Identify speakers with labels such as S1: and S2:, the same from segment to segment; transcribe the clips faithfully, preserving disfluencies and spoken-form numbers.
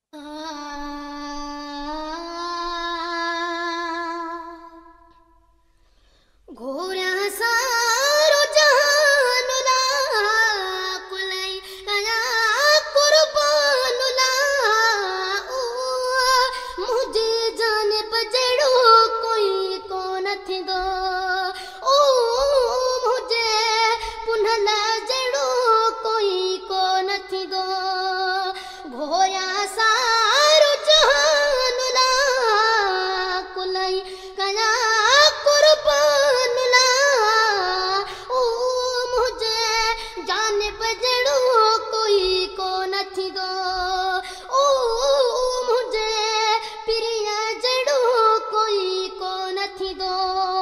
S1: घोड़ा सारो जहान ला कुलई कया कुर्बान ला ओ मुझे जाने बजड़ो कोई कोन थींदो ओ मुझे पुनल जड़ो कोई कोन थींदो घोड़ा सारो जहान ला कुलई कया कुर्बान ला ओ मुझे जाने बजड़ो कोई कोन थींदो ओ मुझे प्रिय जड़ो कोई कोन थींदो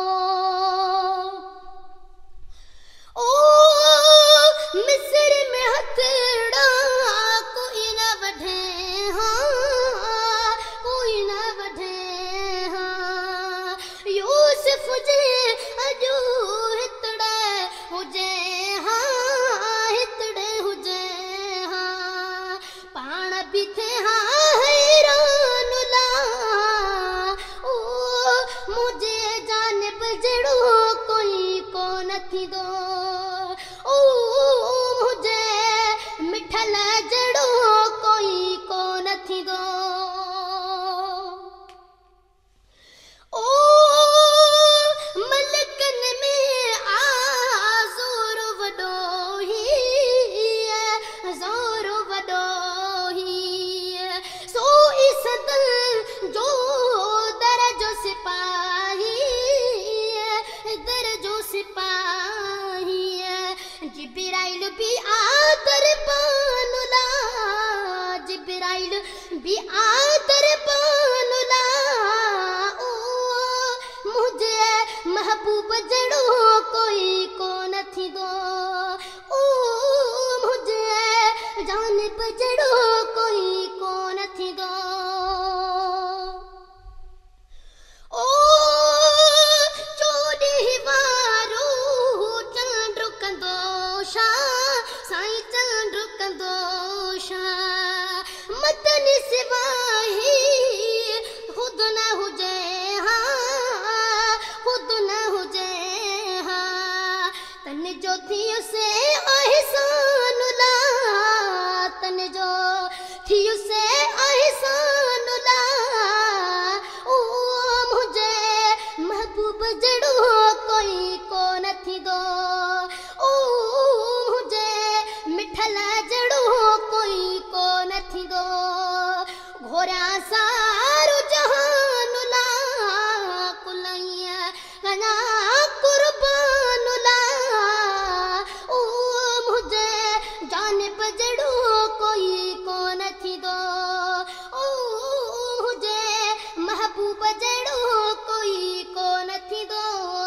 S1: ओ मिस्र में हथड़ा कोई न वढे हाँ कोई न वढे हाँ यूसुफ जे अजो हितड़े हुजे हाँ हितड़े हुजे हाँ पाण भी थे हाँ हैरान ला ओ मुझे जाने बजड़ो कोई कोन थींदो ओ मुझे मिठल जड़ो कोई कोन थींदो ओ मलकन में आज़ोर वडो ही ज़ोर वडो ही सो इसद जो दरजो सिपाही दरजो सिपाही जिब्राइल भी आदर पानुला जिब्राइल भी आदर पानुला ओ मुझे महबूब जड़ो कोई कोन थींदो ओ मुझे जान बजड़ो कोई कोन थींदो ओ चोॾहीं वारो चंड कंदो छा साईं चंड कंदो छा मदन सिवाही खुद न हुजे हाँ खुद न हुजे हाँ तन जो थियो से एहसान ला तन जो थियो से एहसान ला ओ मुझे महबूब जड़ो कोई कोन थींदो ओ मुझे मिठल जड़ो कोई कोन थींदो घोड़ा सारो जहान ला कुलैया कया कुर्बान ला ओ मुझे जान बजड़ो कोई कोन थींदो ओ मुझे महबूब जड़ो कोई कोन थींदो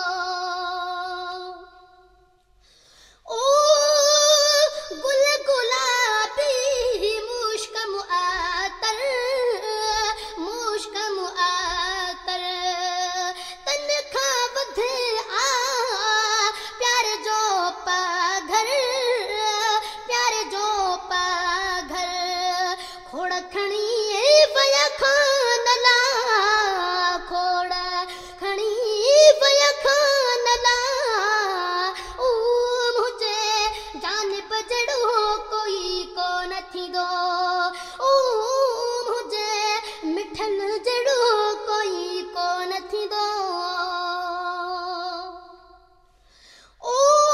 S1: ओ गुल गुलाबी मुश्क मुआतर मुश्क मुआतर तन खां वधे आ प्यार जो पाघर प्यार जो पाघर खोड़ खणी वया खान ला खोड़ खणी वया खान ला ओ मुझे जान बजड़ो कोई कोन थींदो ओ मुझे मिठल जड़ो कोई कोन थींदो ओ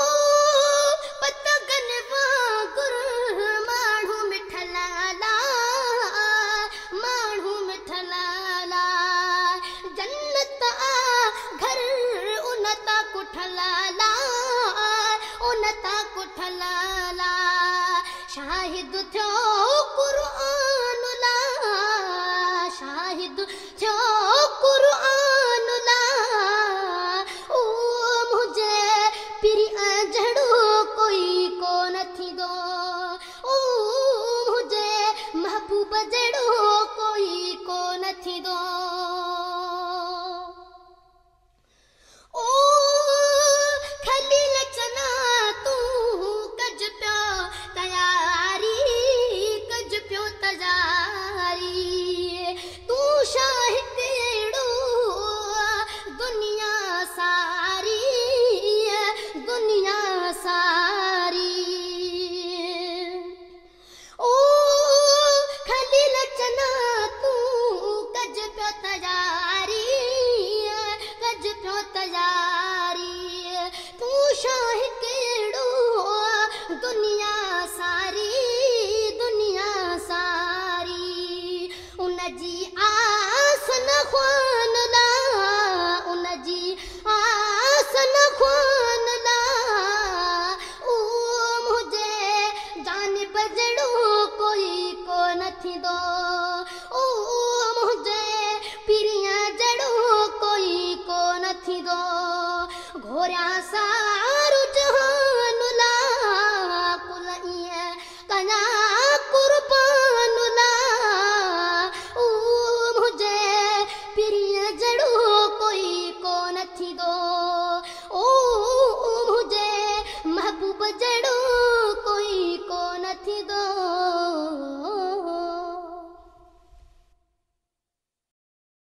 S1: पतगन वांगुर माण्हू मिठल ला माण्हू मिठल ला जन्नत आ घर उनता कुठल ला उनता कुठल ला शाहिद थियो क़ुरआन ला शाहिद थियो क़ुरआन ला ओ मुझे प्रिय जड़ो कोई कोन थींदो ओ मुझे महबूब जड़ो कोई कोन थींदो ओ खलील चना तू कज पियो तयारी कज पियो तयारी थींदो ओ मुंहिंजे पीरीअ जहिड़ो कोई कोन थींदो घोरिया सारू जहान ला कुल ईअं कया कुर्बान ला ओ मुंहिंजे पीरीअ जहिड़ो कोई कोन थींदो